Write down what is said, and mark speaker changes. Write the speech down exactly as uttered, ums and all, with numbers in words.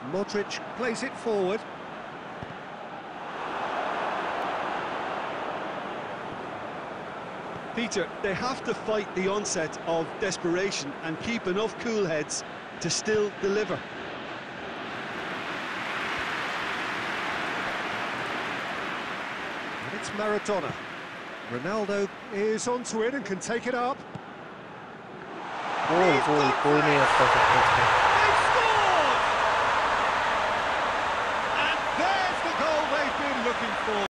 Speaker 1: Modric plays it forward.
Speaker 2: Peter, they have to fight the onset of desperation and keep enough cool heads to still deliver.
Speaker 1: And it's Maradona. Ronaldo is onto it and can take it up.
Speaker 3: गोल गोल गोल नहीं आता सकता।